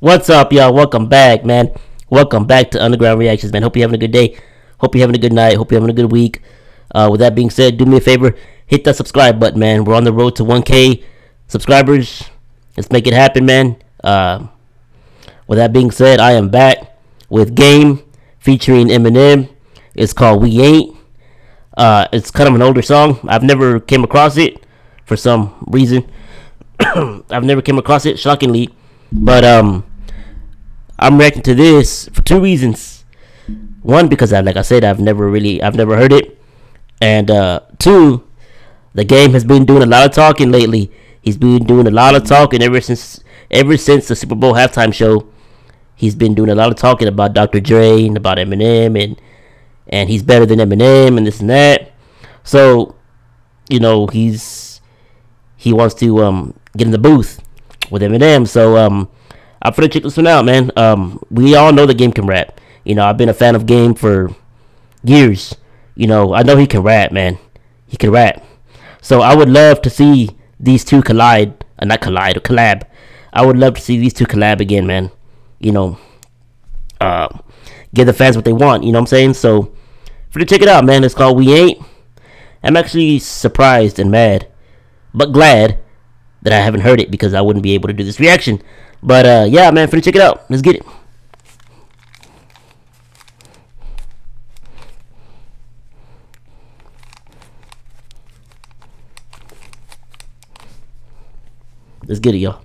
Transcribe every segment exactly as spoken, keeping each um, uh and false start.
What's up, y'all? Welcome back, man. Welcome back to Underground Reactions, man. Hope you're having a good day. Hope you're having a good night. Hope you're having a good week. Uh, with that being said, do me a favor. Hit that subscribe button, man. We're on the road to one K subscribers. Let's make it happen, man. Uh, with that being said, I am back with Game featuring Eminem. It's called We Ain't. Uh, it's kind of an older song. I've never came across it for some reason. I've never came across it, shockingly. But, um... I'm reacting to this for two reasons. One, because I, like I said, I've never really, I've never heard it, and uh, two, the Game has been doing a lot of talking lately. He's been doing a lot of talking ever since, ever since the Super Bowl halftime show. He's been doing a lot of talking about Doctor Dre and about Eminem, and and he's better than Eminem and this and that. So, you know, he's he wants to um get in the booth with Eminem. So um. I'm finna check this one out, man. Um, we all know the Game can rap. You know, I've been a fan of Game for years. You know, I know he can rap, man. He can rap. So I would love to see these two collide. Uh, not collide, or collab. I would love to see these two collab again, man. You know, uh, give the fans what they want. You know what I'm saying? So, finna check it out, man. It's called We Ain't. I'm actually surprised and mad, but glad that I haven't heard it, because I wouldn't be able to do this reaction. But, uh, yeah, man, finna check it out. Let's get it. Let's get it, y'all.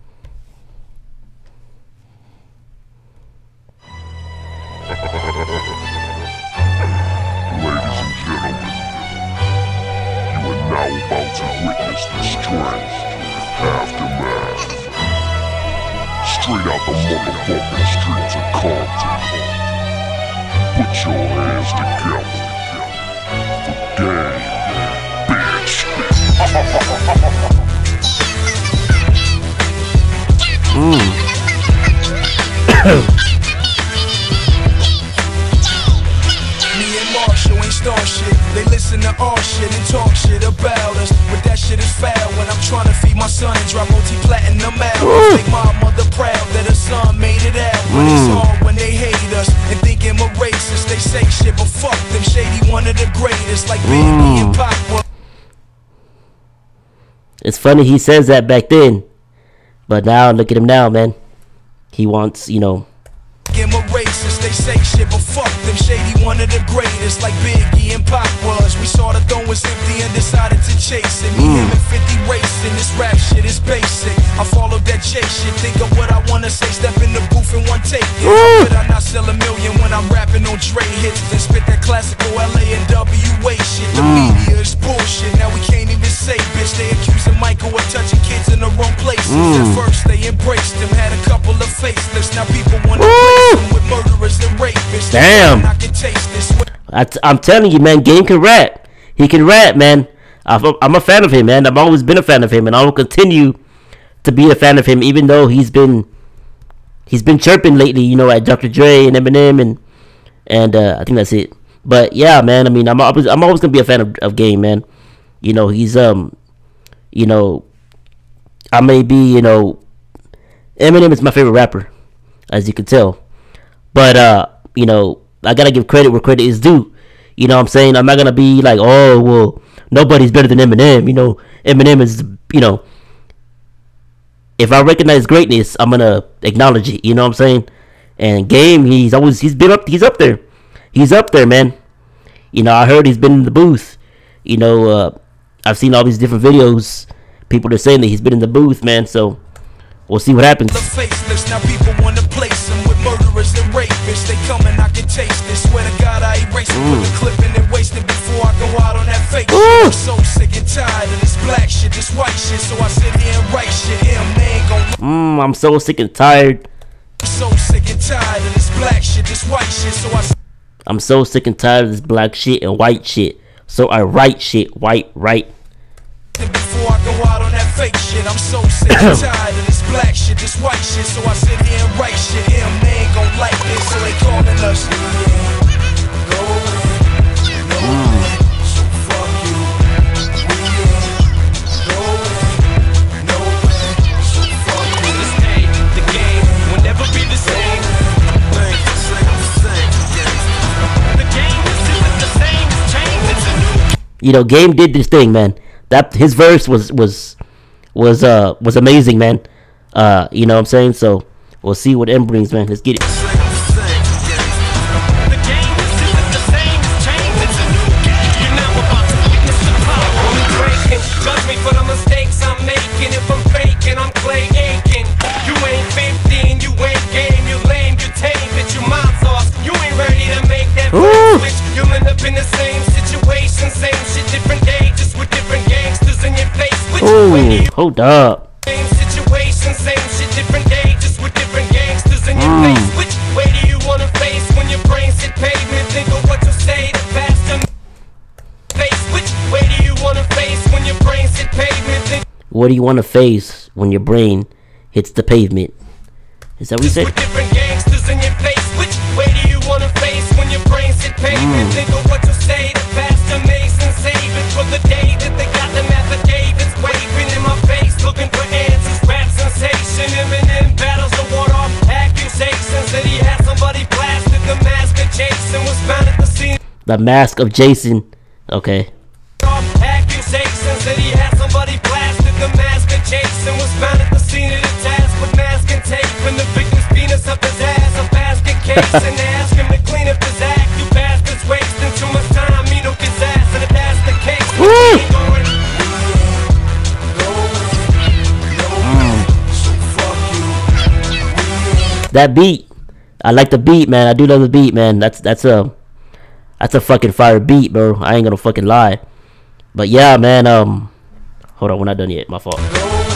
Ladies and gentlemen, you are now about to witness the strength aftermath. Straight out the motherfucking streets of Compton. Put your hands together for Game, bitch. Mm. Me and Marshall ain't star shit. They listen to our shit and talk shit about us, but that shit is foul. When I'm trying to feed my son and drop multi-platinum albums, make my mother proud that her son made it out. But mm. it's hard when they hate us and think I'm a racist. They say shit, but fuck them. Shady, one of the greatest, like Biggie mm. and Pac. It's funny he says that back then, but now look at him now, man. He wants, you know. I'm a racist, they say shit, but fuck them. Shady, one of the greatest, like Biggie and Pac was. We saw the throne was empty and decided to chase it. Me, mm. him, and fifty racing. This rap shit is basic. I followed that chase shit. Think of what I wanna say. Step in the booth and one take it. But I not sell a million when I'm rapping on Dre hits. Then spit that classical L A and W A shit. The mm. media is bullshit. Now we can't even say, bitch. They accusing Michael of touching kids in the wrong places. Mm. At first they embraced him, had a couple of facelifts. Now people wanna with murderers and rapists. Damn. I can taste this. I t I'm telling you, man, Game can rap. He can rap, man. I'm, I'm a fan of him, man. I've always been a fan of him, and I will continue to be a fan of him, even though he's been he's been chirping lately, you know, at Doctor Dre and Eminem, and and uh, I think that's it. But yeah, man, I mean, I'm always I'm always gonna be a fan of, of Game, man. You know, he's um, you know, I may be, you know, Eminem is my favorite rapper, as you can tell. But, uh, you know, I gotta give credit where credit is due. You know what I'm saying? I'm not gonna be like, oh, well, nobody's better than Eminem. You know, Eminem is, you know, if I recognize greatness, I'm gonna acknowledge it. You know what I'm saying? And Game, he's always, he's been up, he's up there. He's up there, man. You know, I heard he's been in the booth. You know, uh, I've seen all these different videos. People are saying that he's been in the booth, man. So, we'll see what happens. Now people wanna place him with murderers and rapists. They come and I can taste this. Swear to God I erase it. Put the clip in and waste it before I go out on that fake shit. I'm so sick and tired of this black shit, this white shit. So I sit here and write shit. Him, they ain't gon' Mmm, I'm so sick and tired. I'm so sick and tired of this black shit, this white shit. So I I'm so sick and tired of this black shit and white shit. So I write shit, white, right. Before I go out on that fake shit, I'm so sick and tired of this black shit, this white shit. So I sit here and write shit. Him, they ain't gon' like this, so they calling us. Go in, no mm. So fuck you. We in, go in, no so fuck you. This ain't the game. you know, Game did this thing, man. That his verse was was was uh was amazing, man. Uh, you know what I'm saying? So we'll see what M brings, man. Let's get it. You'll end up in the same situation, same shit, different day, just with different gangsters in your face. Ooh, hold up. Same situation, same shit, different day, just with different gangsters in your Mm. face. Which way do you wanna face when your brains hit pavement? Think of what you'll say to pass them face. Which way do you wanna face when your brains hit pavement? Think What do you want to face when your brain hits the pavement? Is that what you said? with different gangsters in your face. Which way do you wanna face when your brains hit pavement? Think of what you'll say to Pastor Mason, saving for the day that they got them affidavits waving in my face, looking for answers. Rap sensation, Eminem battles the ward off accusations that he had somebody blasted. The mask of Jason was found at the scene. The Mask of Jason. Okay. Off accusations that he had somebody blasted. The mask of Jason was found at the scene of the task with mask and tape and the victim's penis up his ass. A basket case and ask him to clean up his act. You bastards wasting too much time. Me no his ass and if that's the case, we ain't going. That beat. I like the beat, man. I do love the beat, man. That's that's a that's a fucking fire beat, bro. I ain't gonna fucking lie. But yeah, man. Um, hold on, we're not done yet. My fault.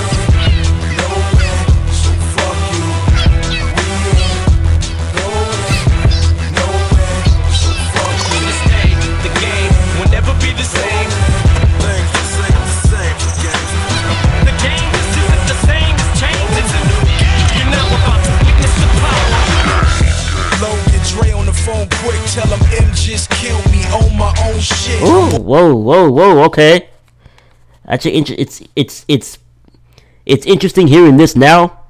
Tell him M just killed me on my own shit. Ooh, whoa, whoa, whoa. Okay. Actually, inter- it's it's it's it's interesting hearing this now,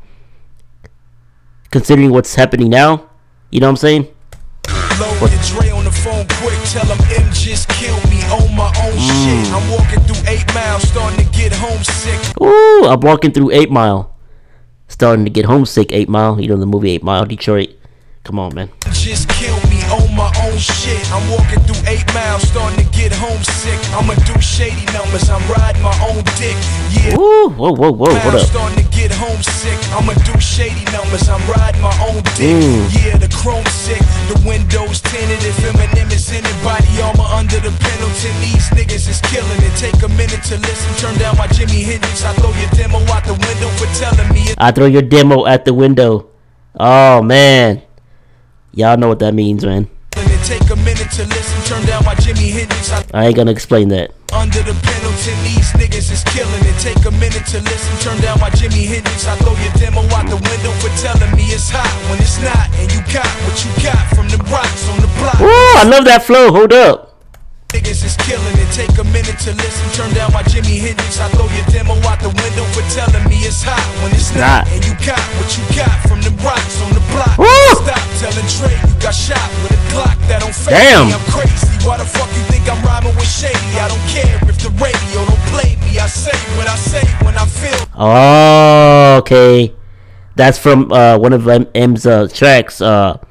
considering what's happening now. You know what I'm saying? Load your Dre on the phone quick. Tell him M just killed me on my own Mm. shit. I'm walking through eight miles, starting to get homesick. Ooh, I'm walking through Eight Mile, starting to get homesick. Eight Mile, you know the movie Eight Mile, Detroit. Come on, man. Just killed me on my own shit. I'm walking through eight miles, starting to get homesick. I'ma do shady numbers. I'm riding my own dick. Yeah. Ooh, whoa, whoa, whoa, what Miles up? starting to get homesick. I'ma do shady numbers. I'm riding my own dick. Mm. Yeah, the chrome sick, the windows tinted. If Eminem is in it, body armor under the Pendleton. These niggas is killing it. Take a minute to listen. Turn down my Jimi Hendrix. I throw your demo out the window for telling me. I throw your demo at the window. Oh man, y'all know what that means, man. Take a minute to listen. Turn down my Jimi Hendrix. I I ain't gonna explain that. Under the Pendleton, these niggas is killing it. Take a minute to listen. Turn down my Jimi Hendrix. I throw your demo out the window for telling me it's hot when it's not. And you got what you got from the rocks on the block. Ooh, I love that flow. Hold up. Niggas is killing it. Take a minute to listen. Turn down my Jimi Hendrix. I throw your demo out the window for telling me it's hot when it's not. not. And you got what you got from the rocks on the block. Woo! Stop telling Dre you got shot with a Glock that don't fake Damn. me. I'm crazy. Why the fuck you think I'm rhyming with Shady? I don't care if the radio don't play me. I say what I say when I feel. Oh, okay. That's from uh, one of M- M's uh, tracks. Uh,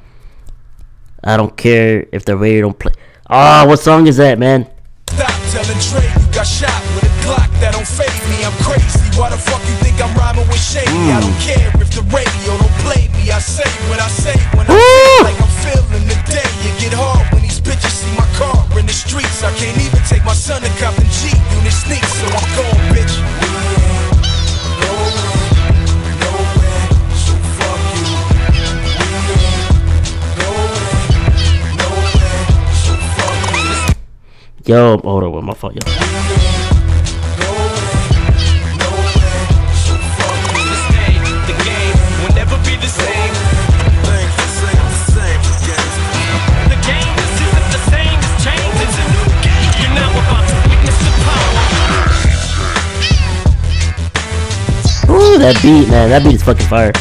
I don't care if the radio don't play. Oh, what song is that, man? Stop telling Dre you got shot with a Glock that don't fade me. I'm crazy. Why the fuck you think I'm rhyming with Shady? I don't care if the radio don't play me. I say what I say when I feel like I'm feeling the day. You get hard when these bitches see my car in the streets. I can't even take my son to cop the Jeep unit sneaks, so I'm going, bitch. Yo, hold on, my fault, yo. Ooh, that beat, man, that beat is fucking fire.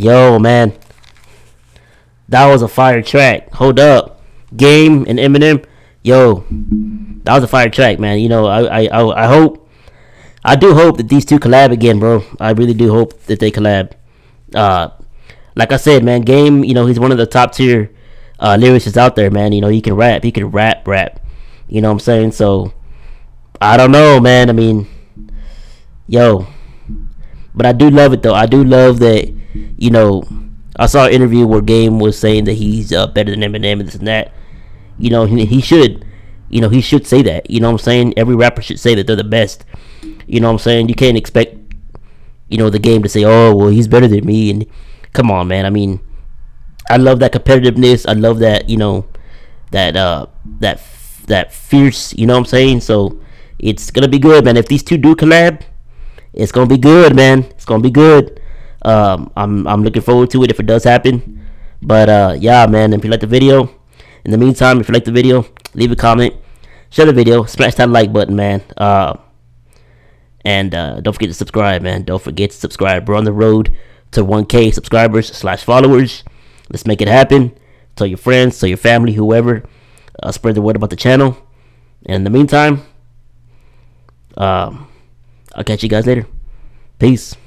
Yo, man, that was a fire track. Hold up, Game and Eminem. Yo, that was a fire track, man. You know, I, I, I, I hope, I do hope that these two collab again, bro. I really do hope that they collab. Uh, like I said, man, Game, you know, he's one of the top tier uh, lyricists out there, man. You know, he can rap, he can rap, rap. You know what I'm saying? So, I don't know, man. I mean, yo, but I do love it though. I do love that. You know, I saw an interview where Game was saying that he's uh, better than Eminem and this and that. You know, he, he should. You know, he should say that. You know what I'm saying? Every rapper should say that they're the best. You know what I'm saying? You can't expect, you know, the Game to say, oh, well, he's better than me. And come on, man. I mean, I love that competitiveness. I love that, you know, that, uh, that, that fierce, you know what I'm saying? So it's going to be good, man. If these two do collab, it's going to be good, man. It's going to be good. Um, I'm, I'm looking forward to it if it does happen. But, uh, yeah, man, if you like the video, in the meantime, if you like the video, leave a comment, share the video, smash that like button, man. Uh, and uh, don't forget to subscribe, man. Don't forget to subscribe. We're on the road to one K subscribers slash followers. Let's make it happen. Tell your friends, tell your family, whoever. Uh, spread the word about the channel. And in the meantime, um, I'll catch you guys later. Peace.